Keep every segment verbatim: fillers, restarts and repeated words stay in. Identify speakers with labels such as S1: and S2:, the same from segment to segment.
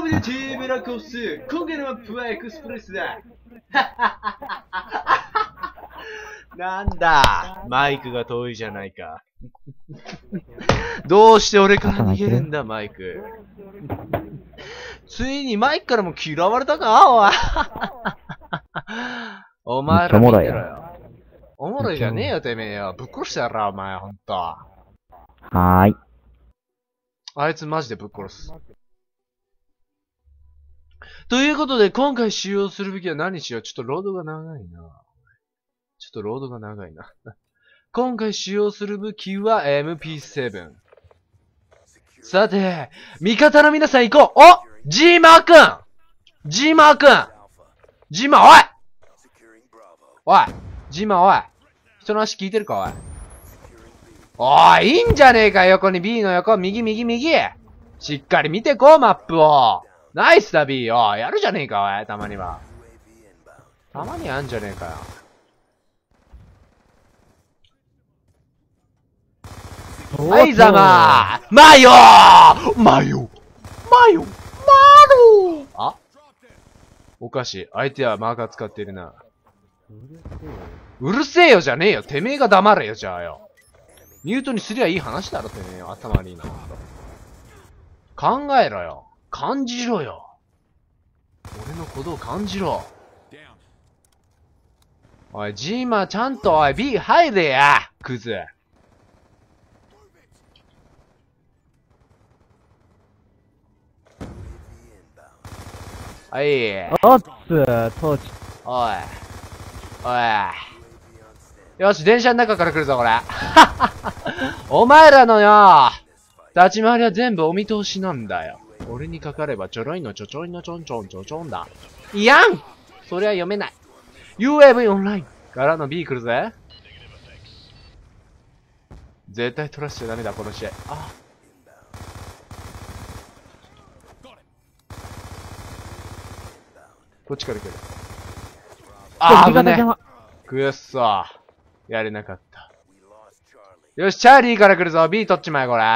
S1: ブリティーブラコース、今回のマップはエクスプレスだ。なんだ、マイクが遠いじゃないか。どうして俺から逃げるんだ、マイク。ついにマイクからも嫌われたか、おい。お前ら見てろよ。おもろいじゃねえよ、てめえよ。ぶっ殺してやろ、お前、ほんと。
S2: はーい。
S1: あいつマジでぶっ殺す。ということで、今回使用するべきは何しよう。ちょっとロードが長いな。ちょっとロードが長いな。今回使用する武器は エムピーセブン。さて、味方の皆さん行こう。おジーマーくんジーマーくんジーマー、おいおいジーマー、おい人の足聞いてるか、おいおい、いいんじゃねえか、横に B の横、右、右、右しっかり見てこう、マップをナイスだ、B よやるじゃねえか、おいたまには。たまにあんじゃねえかよ。はいざまーマヨーマヨマヨマローあおかしい。相手はマーカー使っているな。うるせえよじゃねえよ。てめえが黙れよ、じゃあよ。ミュートにすりゃいい話だろ、てめえよ。頭悪いな。考えろよ。感じろよ。俺のことを感じろ。おい、ジーマちゃんと、おい、B 入れやクズ。はい。
S2: おっつー、トーチ。
S1: おい。おい。よし、電車の中から来るぞ、これ。お前らのよ、立ち回りは全部お見通しなんだよ。俺にかかればちょろいのちょちょいのちょんちょんちょちょんだ。いやんそりゃ読めない。ユーエーブイ オンラインからの B 来るぜ。絶対取らしちゃダメだ、この試合。あ。こっちから来る。あー、危ねえ。くっそ。やれなかった。よし、チャーリーから来るぞ。B 取っちまえ、これ。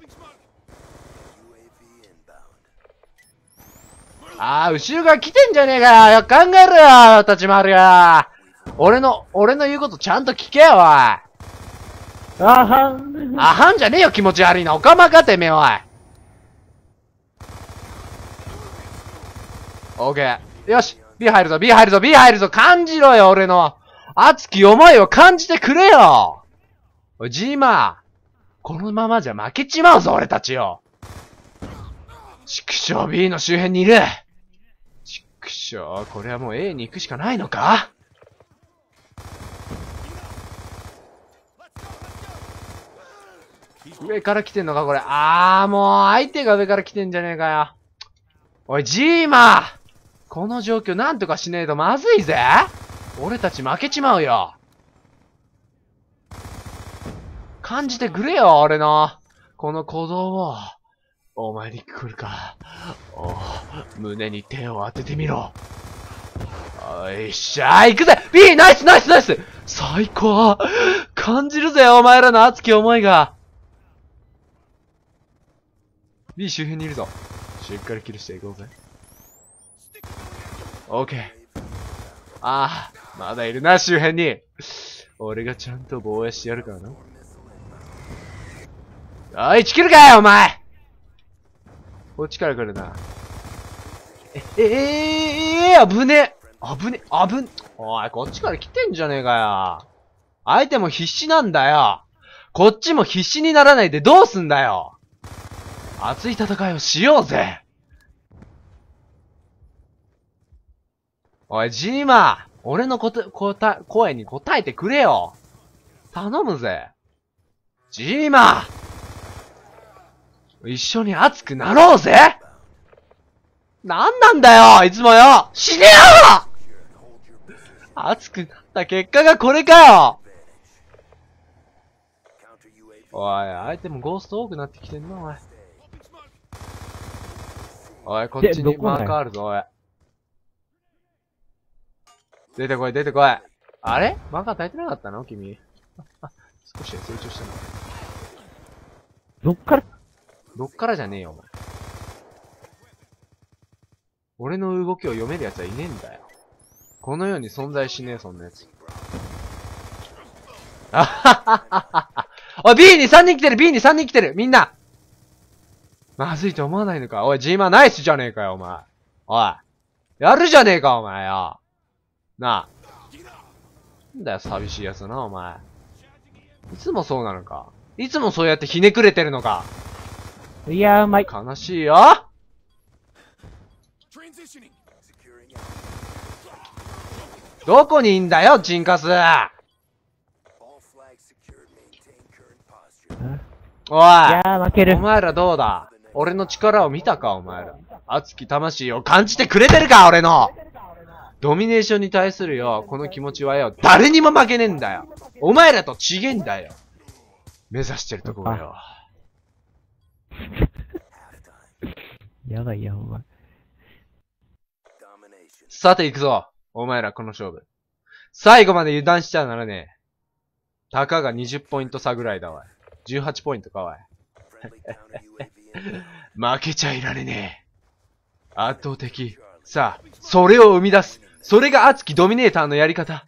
S1: あー、後ろが来てんじゃねえかよ。よく考えろよ、立ち回るよ。俺の、俺の言うことちゃんと聞けよ、おい。あ
S2: はん。
S1: あはんじゃねえよ、気持ち悪いな。おかまかてめえ、おい。オーケー。よし !B 入るぞ !B 入るぞ !B 入るぞ感じろよ俺の熱き思いを感じてくれよおい、ジーマーこのままじゃ負けちまうぞ俺たちよちくしょう B の周辺にいるちくしょうこれはもう A に行くしかないのか上から来てんのかこれ。あーもう相手が上から来てんじゃねえかよおい、ジーマーこの状況なんとかしねえとまずいぜ俺たち負けちまうよ感じてくれよ俺のこの鼓動をお前に来るかお胸に手を当ててみろおいっしゃー行くぜ !B! ナイスナイスナイス最高感じるぜお前らの熱き思いが B 周辺にいるぞしっかりキルしていこうぜオーケー。ああ、まだいるな、周辺に。俺がちゃんと防衛してやるからな。おい、いちキルかよ、お前こっちから来るな。え、えええー、危ねえ危ねえ、危ねおい、こっちから来てんじゃねえかよ。相手も必死なんだよ。こっちも必死にならないでどうすんだよ。熱い戦いをしようぜ。おい、ジーマー俺のこと、こた、声に答えてくれよ頼むぜジーマー一緒に熱くなろうぜなんなんだよいつもよ死ねよ熱くなった結果がこれかよおい、相手もゴースト多くなってきてんな、おい。おい、こっちにマーカーあるぞ、おい。出てこい、出てこい。あれマーカー足りてなかったの君。少しは成長したな。
S2: どっから
S1: どっからじゃねえよ、お前。 俺の動きを読める奴はいねえんだよ。この世に存在しねえ、そんな奴。あはははは。おい、B にさんにん来てる !B にさんにん来てるみんなまずいと思わないのかおい、ジーマナイスじゃねえかよ、お前。おい。やるじゃねえか、お前よ。なあ。なんだよ、寂しいやつな、お前。いつもそうなのかいつもそうやってひねくれてるのか
S2: いやー、うまい。
S1: 悲しいよどこにいんだよ、チンカスおい、
S2: いやー、負ける
S1: お。前らどうだ俺の力を見たかお前ら。熱き魂を感じてくれてるか俺のドミネーションに対するよ、この気持ちはよ、誰にも負けねえんだよお前らと違えんだよ目指してるとこがよ。
S2: やばいや、お前。
S1: さて行くぞお前らこの勝負。最後まで油断しちゃならねえ。たかがにじゅっポイント差ぐらいだわい。じゅうはちポイントかわい。負けちゃいられねえ。圧倒的。さあ、それを生み出す。それが熱きドミネーターのやり方。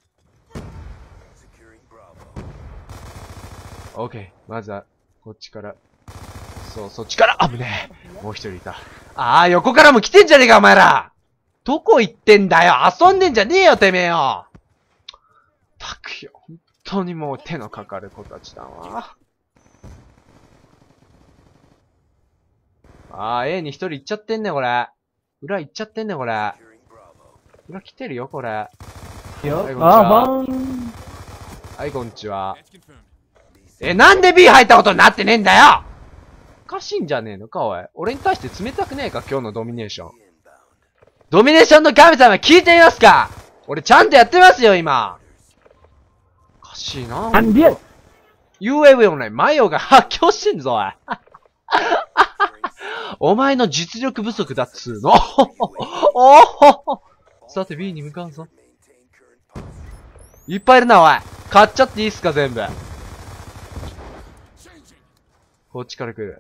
S1: オッケー。まずは、こっちから。そう、そっちから。あぶねえ。もう一人いた。ああ、横からも来てんじゃねえか、お前ら。どこ行ってんだよ。遊んでんじゃねえよ、てめえよ。たくよ。本当にもう手のかかる子たちだわ。あー、A に一人行っちゃってんね、これ。裏行っちゃってんね、これ。裏来てるよ、これ。
S2: よ、
S1: はい、こんにちは。
S2: あ、バーン。
S1: はい、こんにちは。え、なんで B 入ったことになってねえんだよおかしいんじゃねえのか、おい。俺に対して冷たくねえか、今日のドミネーション。ドミネーションの神様聞いてみますか俺ちゃんとやってますよ、今。おかしいな。
S2: なんでや
S1: ユーエーブイ オンライン、マヨが発狂してんぞ、おい。お前の実力不足だっつーの。おおさて B に向かうぞ。いっぱいいるな、おい。買っちゃっていいっすか、全部。こっちから来る。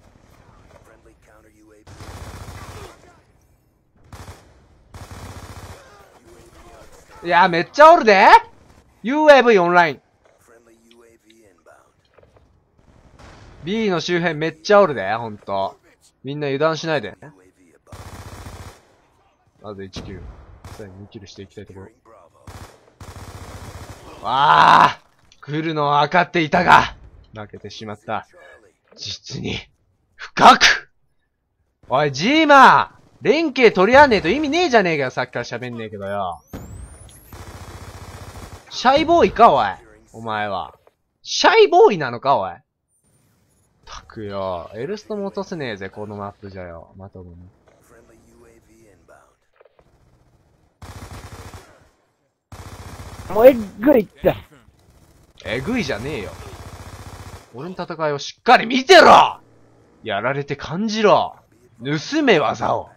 S1: いや、めっちゃおるで ユーエーブイ オンライン。B の周辺めっちゃおるで、ほんと。みんな油断しないで。まずいちキル。さらににキルしていきたいところ。わあ来るのは分かっていたが、負けてしまった。実に、深くおい、ジーマー連携取り合わねえと意味ねえじゃねえかよ、さっきから喋んねえけどよ。シャイボーイか、おい。お前は。シャイボーイなのか、おい。たくよ。エルストも落とせねえぜ、このマップじゃよ。まともに。
S2: もうえっぐいって。
S1: えぐいじゃねえよ。俺の戦いをしっかり見てろやられて感じろ盗め技を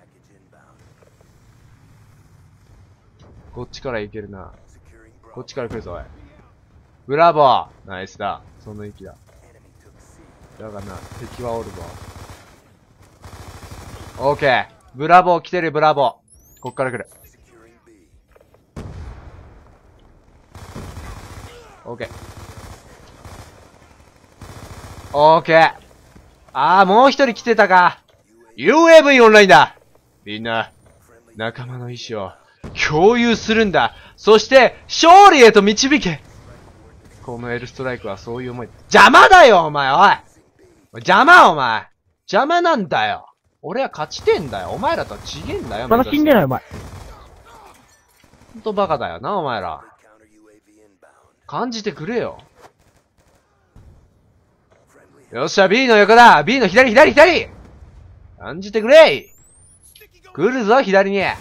S1: こっちから行けるな。こっちから来るぞ、おい。ブラボーナイスだ。その息だ。だがな、敵はおるぞ。オーケー。ブラボー来てる、ブラボー。こっから来る。オーケー。オーケー。あー、もう一人来てたか。ユーエーブイ オンラインだ。みんな、仲間の意志を共有するんだ。そして、勝利へと導け。このエルストライクはそういう思い。邪魔だよ、お前、おい。邪魔、お前。邪魔なんだよ。俺は勝ちてんだよ。お前らとは違えんだよ。
S2: まだ死んでない、お前。
S1: ほんとバカだよな、お前ら。感じてくれよ。よっしゃ、B の横だ !B の左、左、左感じてくれ来るぞ、左に。ワ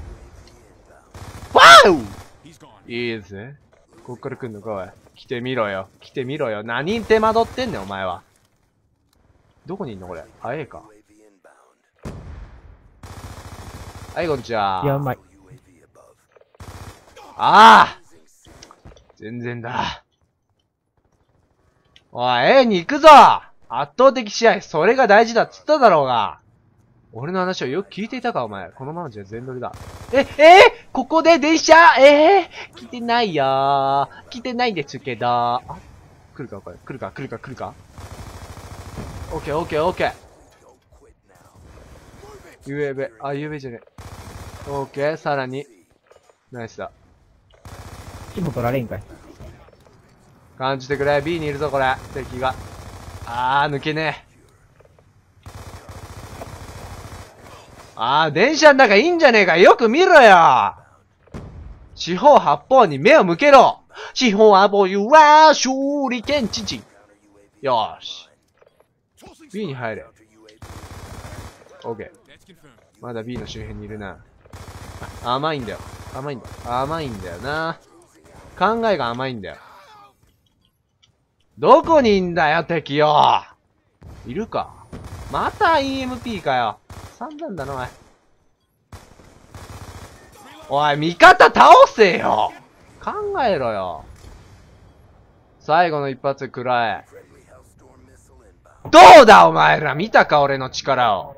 S1: ーいいぜ。こっから来んのか、おい。来てみろよ。来てみろよ。何手間取ってんねん、お前は。どこにいんのこれ。あ、Aか。はい、こんにちは。
S2: いや、うまい。
S1: ああ全然だ。おい、A に行くぞ圧倒的試合、それが大事だっつっただろうが。 俺の話をよく聞いていたか、お前。このままじゃ全乗りだ。え、えー、ここで電車えー、来てないよー。来てないですけど。あ、来るかこれ。来るか来るか来るかオッケーオッケーオッケー。ユーエーベ。あ、ユーエーベじゃねえ。オッケー、さらに。ナイスだ。
S2: チも取られんかい。
S1: 感じてくれ。B にいるぞ、これ。敵が。あー、抜けねえ。あー、電車の中いいんじゃねえか。よく見ろよ。四方八方に目を向けろ。四方八方you are 手裏剣父。よーし。B に入れ。OK。まだ B の周辺にいるな。甘いんだよ。甘いんだよ。甘いんだよな。考えが甘いんだよ。どこにいんだよ、敵よ。いるか。また イーエムピー かよ。散々だな、おい。おい、味方倒せよ。考えろよ。最後の一発食らえ。どうだお前ら、見たか俺の力を。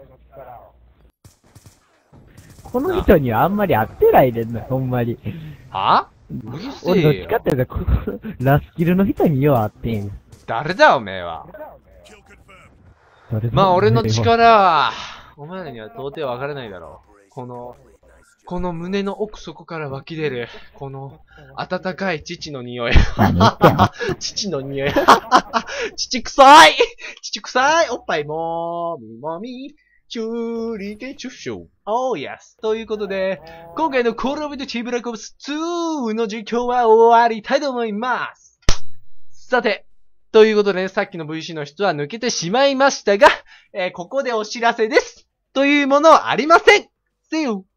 S2: この人にはあんまり合ってないでんな、ほんまに。
S1: はうるせ
S2: 俺どっ
S1: えよ。
S2: ちかっていうと、このラスキルの人によう合ってん。
S1: 誰だおめえは。
S2: 誰だ
S1: まあ俺の力は、お前らには到底わからないだろう。この、この胸の奥底から湧き出る、この、温かい乳の匂い。乳の匂い。乳臭い乳臭いおっぱいもみもみ。チューリケチュッシュ。Oh yes. ということで、今回の Call of Duty Black Ops ツーの実況は終わりたいと思います。さて、ということで、ね、さっきの ブイシー の人は抜けてしまいましたが、えー、ここでお知らせです。というものはありません。See you!